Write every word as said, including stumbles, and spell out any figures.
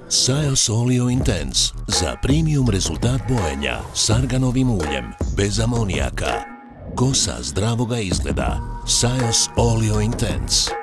Sajos Oleo Intense za premium rezultat bojenja s arganovim uljem, bez amonijaka. Kosa zdravoga izgleda. Sajos Oleo Intense.